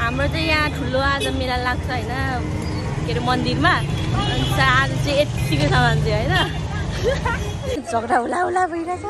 हाम्रो चाहिँ यहाँ ठुलो आज मेला लाग्छ हैन के अरे मन्दिरमा अनि आज चाहिँ यतिको छ मान्छे हैन झगडा हुला हुला भइरहेछ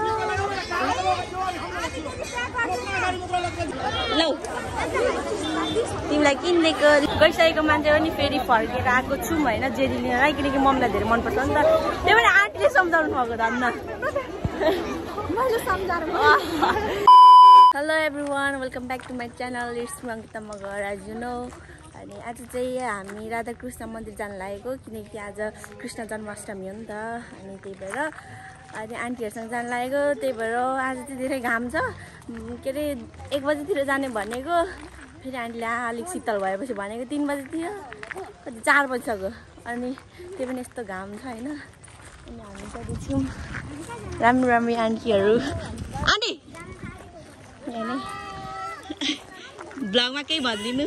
लौ तिमीलाई किनेको गइसकेको मान्छे पनि फेरि फर्केर आएको छु हैन जेरी लिनलाई किनकि मम्मीलाई धेरै मनपर्छ नि त त्यही भएर आन्टीले सम्झाउनु भएको धन्न मैले सम्झाएर hello everyone welcome back to my channel it's me Ankita Magar as you know अनि आज चाहिँ हामी राधाकृष्ण मन्दिर जान लागेको किनकि आज कृष्ण जन्माष्टमी हो नि त अनि त्यही भएर अनि आन्टीहरूसँग जान लागेको त्यही भएर आज चाहिँ धेरै घाम छ के अरे 1 बजेतिर जाने भनेको फेरि आन्टीले अलिक शीतल भएपछि भनेको 3 बजे थियो कति 4 बजिसक्यो अनि त्यो पनि यस्तो घाम छ हैन अनि हामी जाँदैछौँ राम्रो राम्रो आन्टीहरू आन्टी ब्लगमा केही भनिदिनु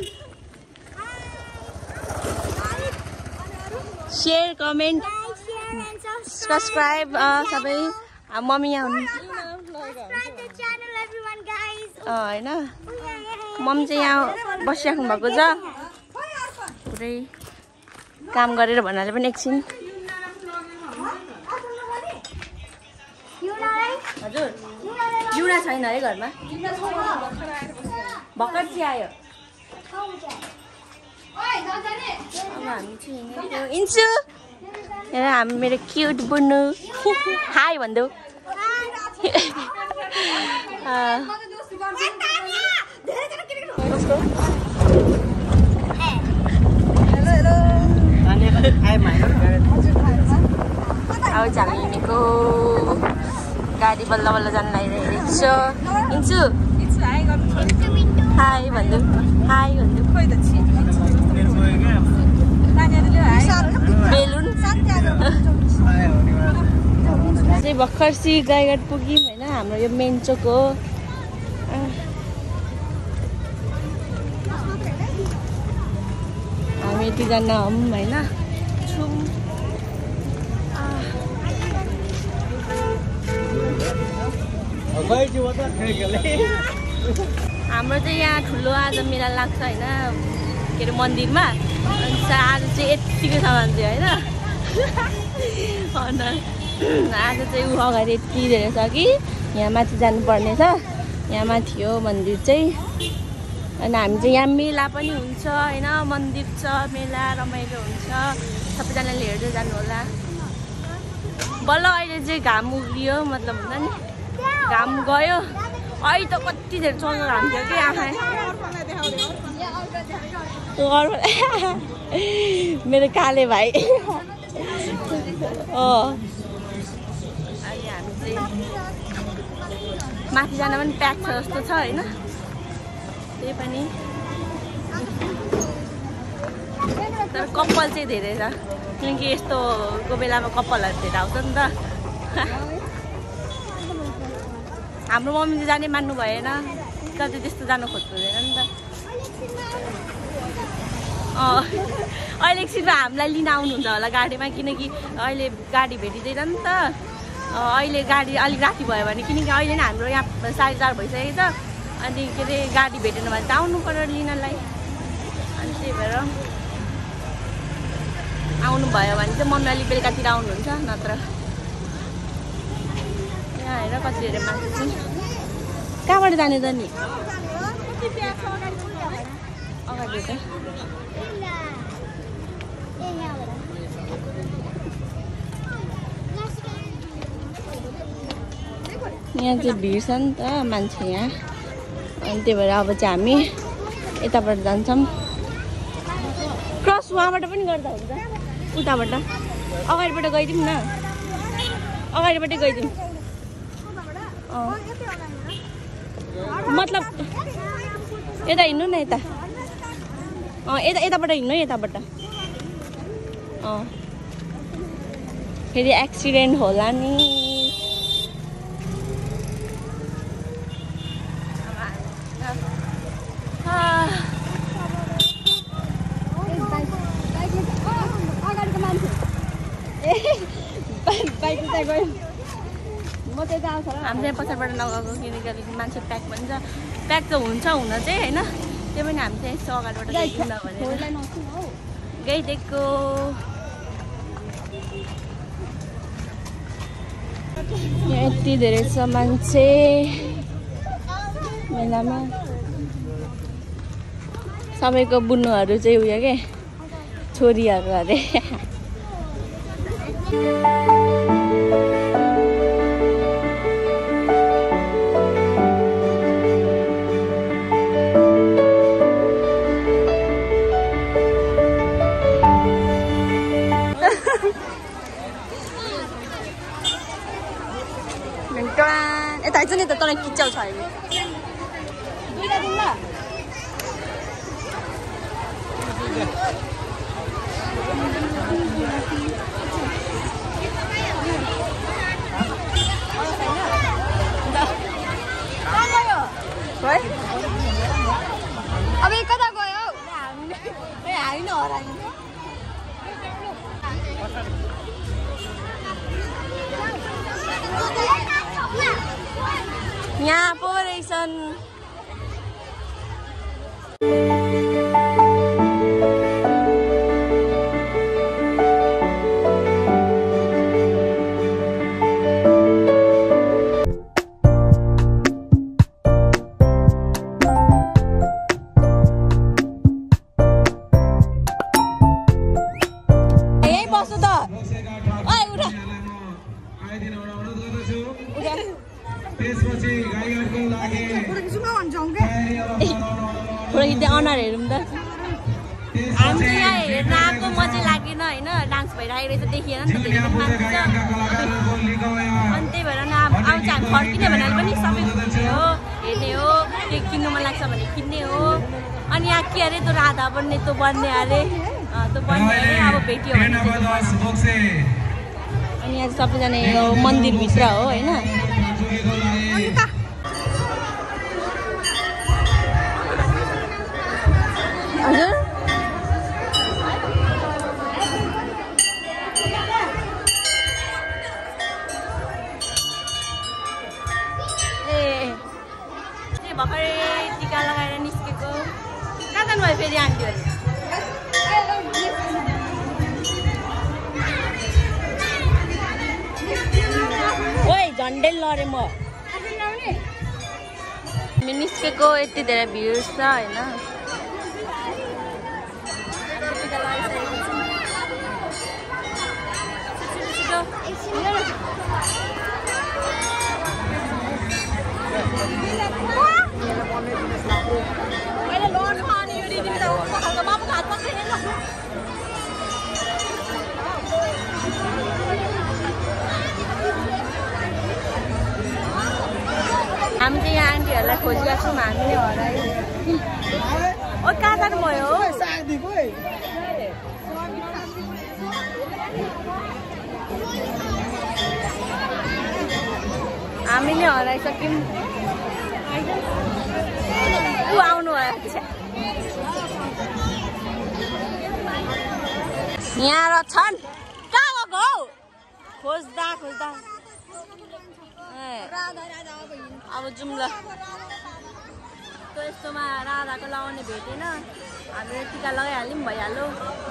शेयर कमेन्ट सब्सक्राइब सबै मम्मी यहाँ हुनुहुन्छ हैन मम्मी चाहिँ यहाँ बसिराख्नु भएको छ पुरै काम गरेर भन्नाले पनि एकछिन हजुर युना छैन है घरमा भर्खर चाहिँ आयो अब हामी चाहिँ इन्सु हेर हामी मेरो क्युट बुन्नु हाई भन्दौ अब हामी हिँडेको गाडी बल्ल बल्ल जान लागिरहेको छ इन्सु हाई भन्नु हाई भन्नु बेलुन चाहिँ भर्खरसी गाईघाट पुग्यौँ होइन हाम्रो यो मेन चोक हो हामी यतिजना हौँ होइन हाम्रो चाहिँ यहाँ ठुलो आज मेला लाग्छ होइन के अरे मन्दिरमा अनि आज चाहिँ यतिको छ मान्छे होइन आज चाहिँ ऊ अगाडि यति धेरै छ कि यहाँ माथि जानुपर्ने छ यहाँ माथि हो मन्दिर चाहिँ अनि हामी चाहिँ यहाँ मेला पनि हुन्छ होइन मन्दिर छ मेला रमाइलो हुन्छ सबैजनाले हेर्दै जानु होला बल्ल अहिले चाहिँ घाम उग्लियो मतलब हुन्छ नि घाम गयो अहिले त कति धेरै चल्नु हान्थ्यो कि आँखा मेरो काले भाइ अनि हामी चाहिँ माथि जान पनि प्याक छ जस्तो छ होइन त्यही पनि तर कपाल चाहिँ धेरै छ किनकि यस्तोको बेलामा कपालहरू धेरै आउँछ नि त हाम्रो मम्मी चाहिँ जाने मान्नु भएन कति त्यस्तो जानु खोज्नु हुँदैन नि त अहिले एकछिनमा हामीलाई लिन आउनुहुन्छ होला गाडीमा किनकि अहिले गाडी भेटिँदैन नि त अहिले गाडी अलिक राति भयो भने किनकि अहिले नै हाम्रो यहाँ 4:30 भइसकेको छ अनि के अरे गाडी भेटेन भने त आउनु पर्यो लिनलाई अनि त्यही भएर आउनु भयो भने चाहिँ मम्मी अलिक बेलुकातिर आउनुहुन्छ नत्र यहाँ हेर कति धेरै मान्छे चाहिँ कहाँबाट जाने त नि अगाडि त यहाँ चाहिँ भिड छ नि त मान्छे यहाँ अनि त्यही भएर अब चाहिँ हामी यताबाट जान्छौँ क्रस वहाँबाट पनि गर्दा हुन्छ उताबाट अगाडिबाट गइदिउँ न अगाडिबाटै गइदिउँ मतलब यता हिँड्नु न यता यताबाट हिँड्नु यताबाट फेरि एक्सिडेन्ट होला नि म चाहिँ आउँछ हामी चाहिँ पछाडिबाट नगएको किनकि अलिक मान्छे प्याक पनि छ प्याक त हुन्छ हुन चाहिँ होइन त्यो पनि हामी चाहिँ यसो अगाडिबाट गइदिउँ न भनेर गइदिएको। यति धेरै छ मान्छे मेलामा। सबैको बुन्नुहरू चाहिँ उयो के छोरीहरू अरे। यता आइज नि त तँलाई खिचाउँछ अहिले। दुईटा दिउँ ल। अब कता गयो? हामी न हरायौँ। यहाँ पो रहेछन्। यही बस्नु त। ओइ उठा। अनुहार हेरौँ त। हामी चाहिँ यहाँ हेर्न आएको मजा लागेन होइन। डान्स भइरहेको रहेछ देखिएन नि त धेरै पनि मान्छे छ। अनि त्यही भएर अब आउँछ हामी फर्किने भनेर पनि सबै घुम्ने हो हेर्ने हो। के किन्नु मन लाग्छ भने किन्ने हो। अनि यहाँ के अरे त्यो राधा बन्ने त्यो बन्ने अरे त्यो बन्ने अरे अब भेट्यो भने चाहिँ। अनि यहाँ सबैजना यो मन्दिरभित्र हो होइन। हजुर ए भर्खरै टिका लगाएर निस्केको। कहाँ जानुभयो फेरि आन्टीहरू? ओइ झन्डै लडेँ म। हामी निस्केको यति धेरै भिड छ होइन। हामी चाहिँ यहाँ आन्टीहरूलाई खोजिरहेको छौँ। हामीले हरायो। ओ कहाँ जानुभयो? हामीले हराइसक्यौँ। ऊ आउनु भयो। यहाँ रहेछन्। कहाँ गएको हौ? खोज्दा खोज्दा अब जाउँ ल। त्यो यस्तोमा राधाको लगाउने भेटेन। हामीले टिका लगाइहाल्यौँ भइहाल्यो।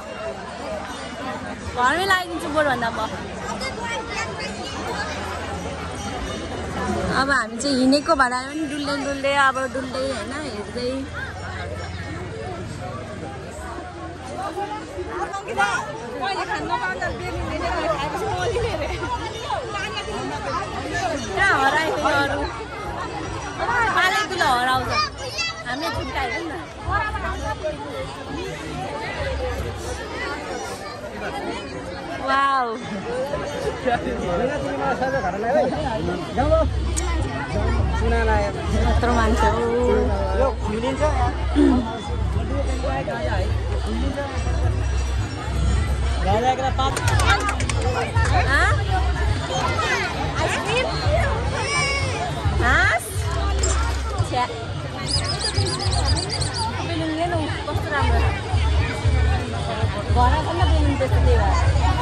घरमै लगाइदिन्छु बरुभन्दा म। अब हामी चाहिँ हिँडेको भाडा पनि डुल्दै डुल्दै अब डुल्दै होइन हेर्दै। कहाँ हरायो अरू पालै तुलो हराउँछ। हामीले छुट्यायो नि त। वाउ यत्रो मान्छे आइसक्रिम बेलुन लिनु कस्तो राम्रो घर पनि बेलुन त्यस्तो त्यही भएर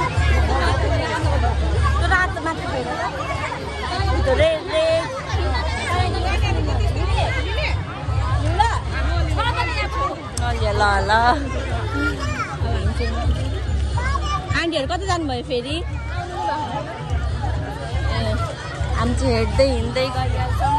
त्यो रातो मात्र फेर त्यो रेड रेड ल आन्टीहरू कता जानुभयो फेरि हामी चाहिँ हेर्दै हिँड्दै गइहाल्छौँ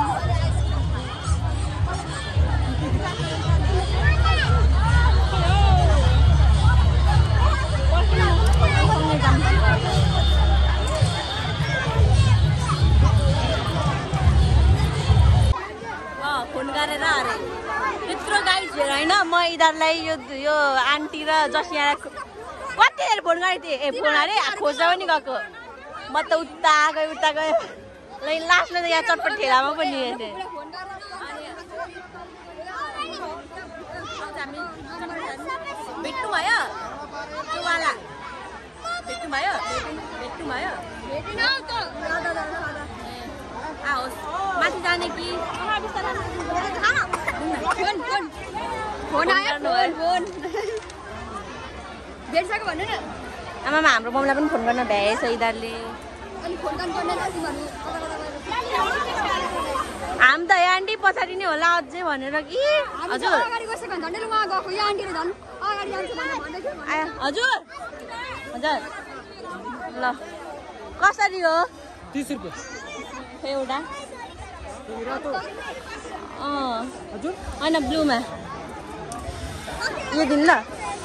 फोन गरेर अरे त्यत्रो गाइजहरू होइन म यिनीहरूलाई यो आन्टी र जसिया कतिखेर फोन गरेको थिएँ ए फोन अरे खोज्दा पनि गएको म त उता गयो लास्टमा त यहाँ चटपट ठेलामा पनि हेर्थेँ भेट्नु भयो चुवाला भेट्नु भयो आओस् माथि जाने कि आमामा हाम्रो मम्मीलाई पनि फोन गर्न भ्याएछ यिनीहरूले हामी त आन्टी पछाडि नै होला अझै भनेर कि हजुर हजुर हजुर ल कसरी हो 30 रुपैयाँ एउटा होइन ब्लूमा यो दिन ल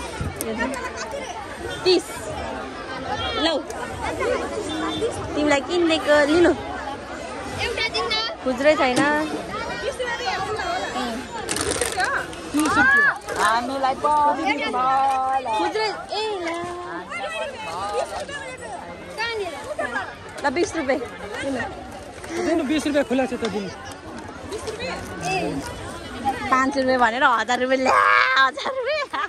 30 लौ तिमीलाई किनेको लिनु खुजुरै छैन हामीलाई खुजुरै ए ल 20 रुपैयाँ दिनु 20 रुपैयाँ खुला छ त दिनु 5 रुपैयाँ भनेर 1000 रुपैयाँ ल्या 1000 रुपैयाँ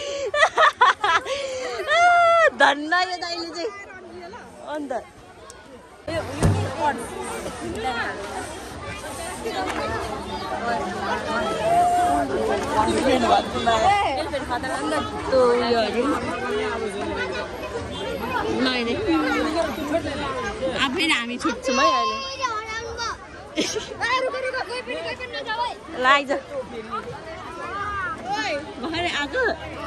धन्न यो दाइले चाहिँ अन्त फेरि हामी छुट्छौँ है अहिले ल आइज भर्खरै आएको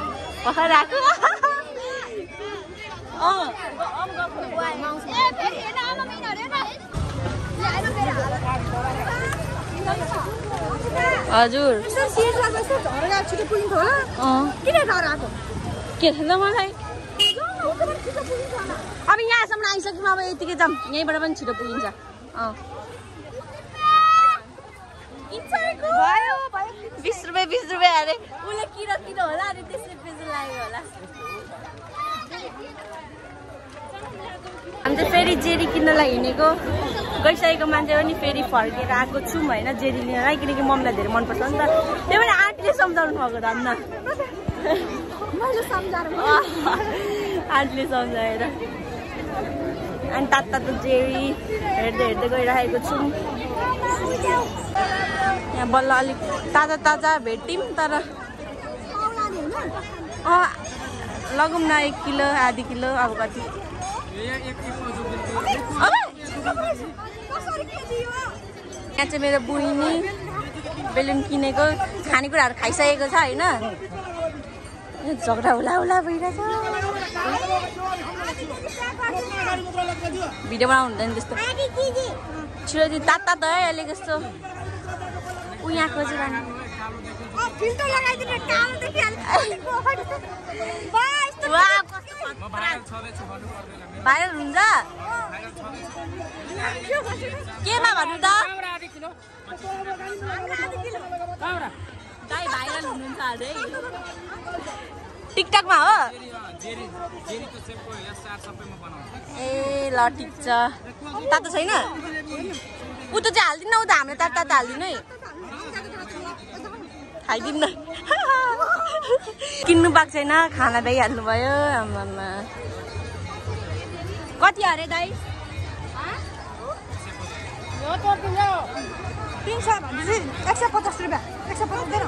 हजुर के थाहा मलाई अब यहाँसम्म आइसक्यौँ अब यतिकै जाऊँ यहीँबाट पनि छिटो पुगिन्छ 20 रुपैयाँ अरे उसले किन होला अनि त्यसले पेजो लाग्यो होला हामी चाहिँ फेरि जेरी किन्नलाई हिँडेको गइसकेको मान्छे पनि फेरि फर्केर आएको छौँ होइन जेरी लिनलाई किनकि मम्मीलाई धेरै मनपर्छ नि त त्यही भएर आन्टीले सम्झाउनु भएको धन्न आन्टीले सम्झाएर अनि तातो जेरी हेर्दै गइरहेको छौँ यहाँ बल्ल अलिक ताजा भेट्यौँ तर लगौँ न 1 किलो आधी किलो अब कति यहाँ चाहिँ मेरो बुइनी बेलुन किनेको खानेकुराहरू खाइसकेको छ होइन झगडा हुला भइरहेछ भिडियो बनाउनु हुँदैन त्यस्तो छिटो चाहिँ तातो है अहिले कस्तो ऊ यहाँ खोजिरहनु भाइरल हुन्छ केमा भन्नु त दाइ भाइरल हुनुहुन्छ अरे टिकटकमा हो ए ल ठिक छ तातो छैन ऊ त चाहिँ हालिदिनु ऊ त हामीले तातो हालिदिनु है खाइदिनु न किन्नु पाएको छैन खाना भइहाल्नु भयो आमामा कति अरे दाइ 300 भनेपछि 150 रुपैयाँ 150 दिनु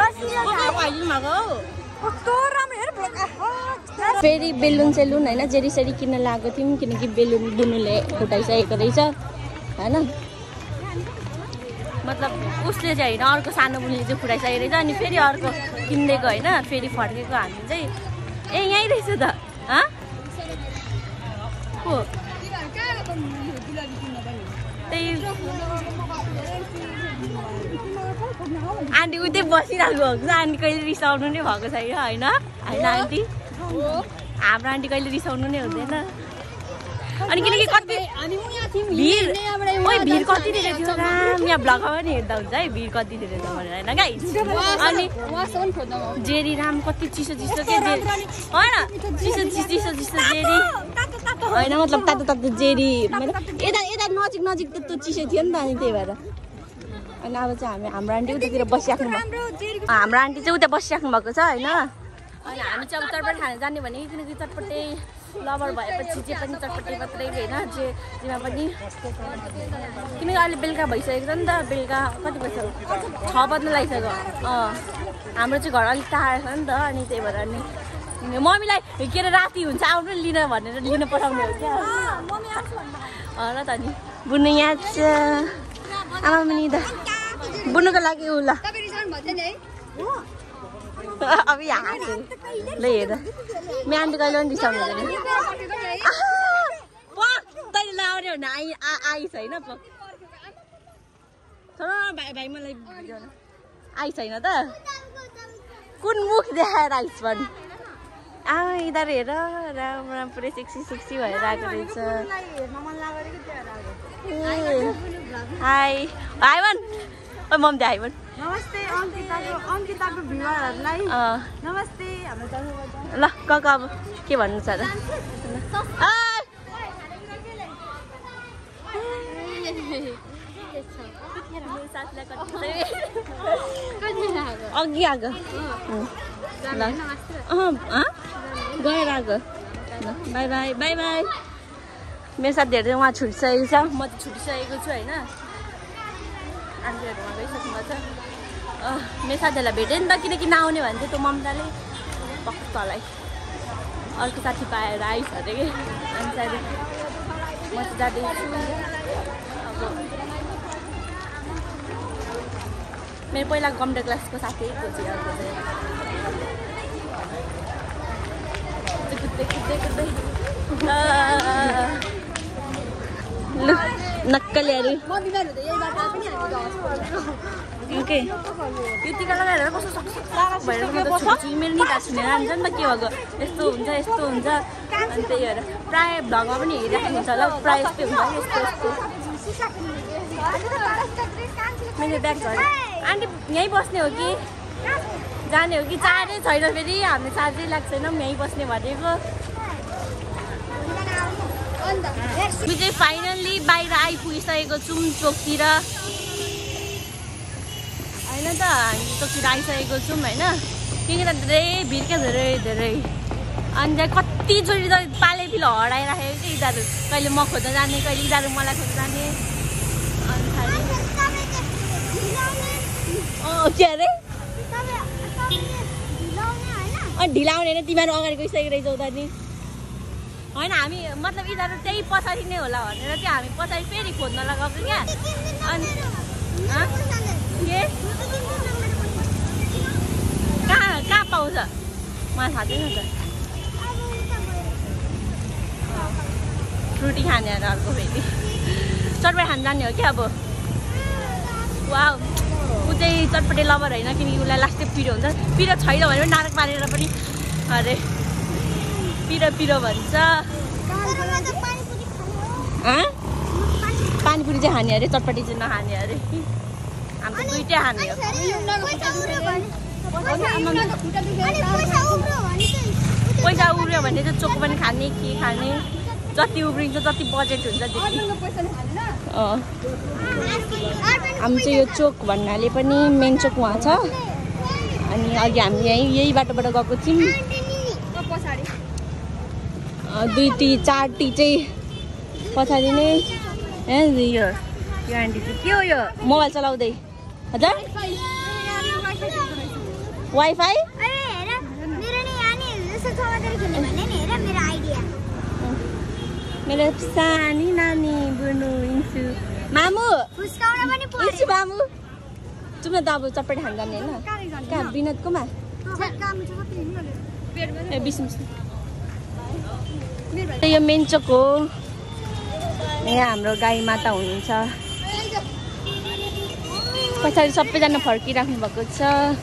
फेरि बेलुन सेलुन होइन जेरी सेरी किन्न लागेको थियौँ किनकि बेलुन बुनुले फुटाइसकेको रहेछ होइन मतलब उसले चाहिँ होइन अर्को सानो बुनीले चाहिँ फुटाइसकेको रहेछ अनि फेरि अर्को किनिदिएको होइन फेरि फर्केको हामी चाहिँ ए यहीँ रहेछ त को त्यही आन्टी उतै बसिरहेको भएको छ आन्टी कहिले रिसाउनु नै भएको छैन होइन होइन आन्टी हाम्रो आन्टी कहिले रिसाउनु नै हुँदैन अनि किनकि कति भिड कति धेरै थियो राम यहाँ ब्लगमा पनि हेर्दा हुन्छ है भिड कति धेरै छ भनेर होइन गाइस अनि जेरी राम कति चिसो चिसो के होइन चिसो चिसो चिसो जेरी होइन मतलब तातो तातो जेरी यता यता नजिक नजिक त्यस्तो चिसो थियो नि त अनि त्यही भएर अनि अब चाहिँ हाम्रो आन्टी उतातिर बसिराख्नु भएको हाम्रो आन्टी चाहिँ उता बसिराख्नु भएको छ होइन अनि हामी चाहिँ अब चटपट खान जाने भने किनकि चटपटे लभर भएपछि जे पनि चटपटे मात्रै होइन जेमा पनि किनकि अहिले बेलुका भइसकेको छ नि त बेलुका कति बज्छ 6 बज्न लागिसक्यो हाम्रो चाहिँ घर अलिक टाढा छ नि त अनि त्यही भएर अनि मम्मीलाई के अरे राति हुन्छ आउनु लिन भनेर लिन पठाउने हो क्या ल त नि बुन्नु यहाँ छ आमा पनि त बुन्नुको लागि उ ल अब यहाँ ल हेर मेरो आन्टी कहिले पनि रिसाउनु हुँदैन तैँले लाउने भने आइस होइन भाइ भाइ मलाई आइस होइन त कुन मुख देखाएर आइस भन् यिनीहरू हेर राम राम पुरै सेक्सी सेक्सी भएर आएको रहेछ हाई हाई भन् ओ मम दे हाई भन् नमस्ते अंकिताको भिउअरहरुलाई नमस्ते हाम्रो च्यानलबाट ल अब के भन्नु छ र अघि आएको गएर आएको बाई बाई बाई बाई मेरो साथीहरू चाहिँ उहाँ छुटिसकेको छ म चाहिँ छुटिसकेको छु होइन आन्टीहरू उहाँ गइसक्नु भएको छ मेरो साथीहरूलाई भेटेँ नि त किनकि नआउने भने चाहिँ त्यो ममताले पक्कालाई अर्को साथी पाएर आइस अरे कि अनि साथी म चाहिँ जाँदैछु अब मेरो पहिला कम्प्युटर क्लासको साथीको चाहिँ अर्को चाहिँ लु नक्कलीहरू ओके यो टिका लगाएर कस्तो सक्छ भएर मेरो निता छुनेर जान्छ नि त के भएको यस्तो हुन्छ अनि त्यही भएर प्रायः भ्लगमा पनि हेरिराख्नु हुन्छ होला प्रायः यस्तै हुन्छ यस्तो मेरो ब्याग छ आन्टी यहीँ बस्ने हो कि जाने हो कि चार्जै छैन फेरि हामीले चार्जै लाग्छ छैन यहीँ बस्ने भनेको हामी चाहिँ फाइनल्ली बाहिर आइपुगिसकेको छौँ चोकतिर होइन त हामी चोकतिर आइसकेको छौँ होइन किनकि त धेरै भिड क्या धेरै अनि त्यहाँ कतिचोटि त पाले पिलो हराइराखेको कि यिनीहरू कहिले म खोज्न जाने कहिले यिनीहरू मलाई खोज्न जाने अनि के अरे ढिलाउने होइन तिमीहरू अगाडि गइसकेको रहेछौ त नि होइन हामी मतलब यिनीहरू त्यही पछाडि नै होला भनेर चाहिँ हामी पछाडि फेरि खोज्न लगाएको क्या अनि के कहाँ पाउँछ मलाई थाहा छैन त फ्रुटी खाने अर्को फेरि चटपटे खान जाने हो क्या अब वा ऊ चाहिँ चटपटे लभर होइन किनकि उसलाई लास्टै पिरो हुन्छ पिरो छैन भने पनि नाटक पारेर पनि अरे पिरो भन्छ पानीपुरी चाहिँ खाने अरे चटपटी चाहिँ नखाने अरे हाम्रो दुइटै खाने हो पैसा उब्रियो भने चाहिँ चोक पनि खाने के खाने जति उब्रिन्छ जति बजेट हुन्छ त्यति हामी चाहिँ यो चोक भन्नाले पनि मेन चोक उहाँ छ अनि अघि हामी यही बाटोबाट गएको थियौँ 2 4 चाहिँ पछाडि नै यो आन्टी चाहिँ के हो यो मोबाइल चलाउँदै हजुर वाइफाई मेरो सानी नानी बुनु इन्सु मामु इन्सु मामु जाउँ न त अब चटपटी खान जाने होइन कहाँ विनोदकोमा ए बिस्मिस यो मेन चोक हो यहाँ हाम्रो गाई माता हुनुहुन्छ पछाडि सबैजना फर्किराख्नु भएको छ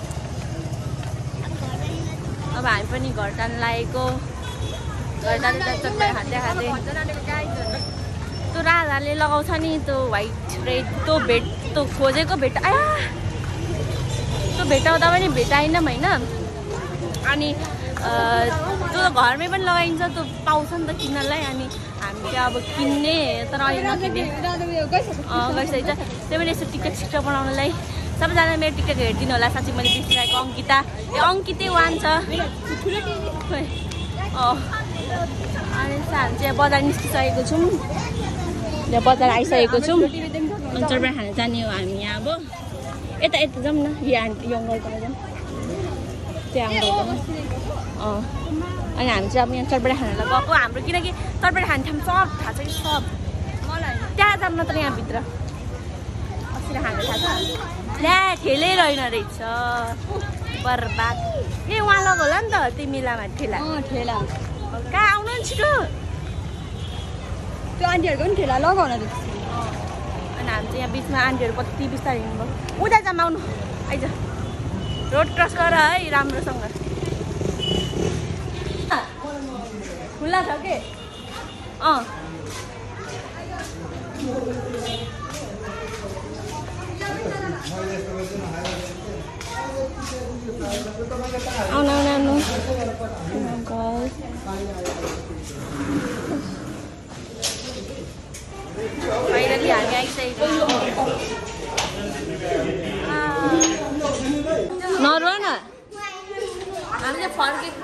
अब हामी पनि घर जान लागेको घर जाने चटपटी खाँदै खाँदै त्यो राजाले लगाउँछ नि त्यो व्हाइट रेड त्यो खोजेको भेट आया त्यो भेटाउँदा पनि भेटाएनौँ होइन अनि त्यो घरमै पनि लगाइन्छ त्यो पाउँछ नि त किन्नलाई अनि हामीले अब किन्ने तर अहिले नकिन्ने गइसकेको छ त्यही पनि यसो टिकट सिक्ट बनाउनलाई सबैजना मेरो टिकट हेरिदिनु होला साँच्ची मैले बिर्सिरहेको अङ्किता ए अङ्कितै वान छ अनि हामी चाहिँ बजार निस्किसकेको छौँ यहाँ बजार आइसकेको छौँ अनि चटपटी खान जाने हो हामी यहाँ अब यता जाउँ न यहाँ यङ्गलकोमा जाउँ त्यो अङ्गलकोमा अनि हामी चाहिँ अब यहाँ चटपटी खानलाई गएको हाम्रो किनकि चटपटी खाने ठाउँ सब थाहा छ कि सब त्यहाँ जाऊँ न त यहाँभित्र अस्ति खानु थाहा छ ल्या ठेलै रहेन रहेछ बर्बाद ए उहाँ लग होला नि त त्यो मेलामा ठेला ठेला कहाँ आउनु नि छिटो त्यो आन्टीहरूको पनि ठेला लगाउन अनि हामी चाहिँ यहाँ बिचमा आन्टीहरू कति बिस्तारै हिँड्नुभयो उता जाऊँ आउनु आइज रोड क्रस गर है राम्रोसँग खुल्ला छ के आउनु आउनु आउनु फाइनली हामी आइसकेको नरुवा न हामी चाहिँ फर्केको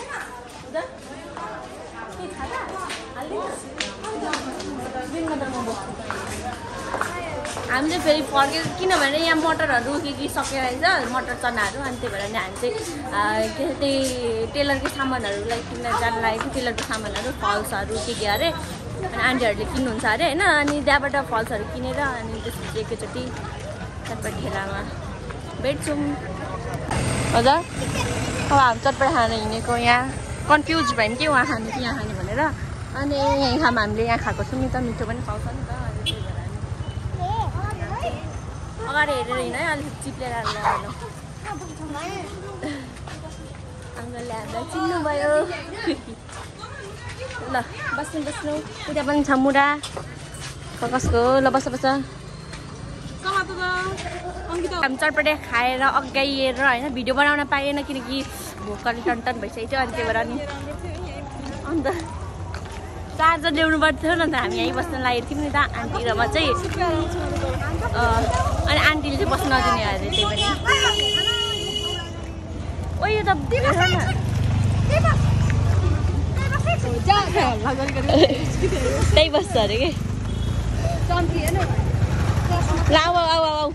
हामी चाहिँ फेरि फर्केको किनभने यहाँ मटरहरू के सकेर आइज मटर चनाहरू अनि त्यही भएर नि हामी चाहिँ के त्यही टेलरको सामानहरूलाई किन्न जान लागेको टेलरको सामानहरू फल्सहरू के अरे अनि आन्टीहरूले किन्नुहुन्छ अरे होइन अनि त्यहाँबाट फल्सहरू किनेर अनि त्यसपछि एकैचोटि चटपटी ठेलामा भेट्छौँ हजुर अब हामी चटपटी खान हिँडेको यहाँ कन्फ्युज भयौँ कि उहाँ खाने कि यहाँ खाने भनेर अनि यहीँ खाम हामीले यहाँ खाएको छौँ नि त मिठो पनि पाउँछ नि त अनि त्यही भएर अगाडि हेरेर हिँड है अलिकति चिप्लेर आङ्गलले हामीलाई चिन्नुभयो ल बस्नु बस्नु उता पनि छ मुरा कसको ल बस बस हामी चटपटे खाएर अगाइएर होइन भिडियो बनाउन पाएन किनकि भोकले टन भइसकेको थियो अनि त्यही भएर नि अन्त चार्जर ल्याउनु पर्थ्यो नि त हामी यहीँ बस्न लागेको थियौँ नि त आन्टी र म चाहिँ अनि आन्टीले चाहिँ बस्न नदिने अरे त्यही पनि ओ यो त त्यही बस्छ अरे कि ल आऊ आऊ आऊ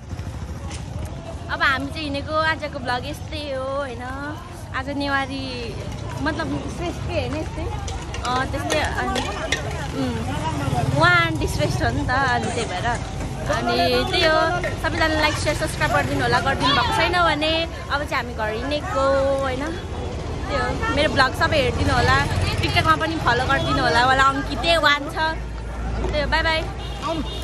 अब हामी चाहिँ हिँडेको आजको भ्लग यस्तै हो होइन आज नेवारी मतलब श्रेष्ठ होइन यस्तै त्यस्तै अनि उहाँ आन्टी श्रेष्ठ हो नि त अनि त्यही भएर अनि त्यही हो सबैजना लाइक सेयर सब्सक्राइब गरिदिनु होला गरिदिनु भएको छैन भने अब चाहिँ हामी घर हिँडेको होइन त्यही हो मेरो भ्लग सबै हेरिदिनु होला टिकटकमा पनि फलो गरिदिनु होला अङ्कितै वान छ त्यही हो बाई बाई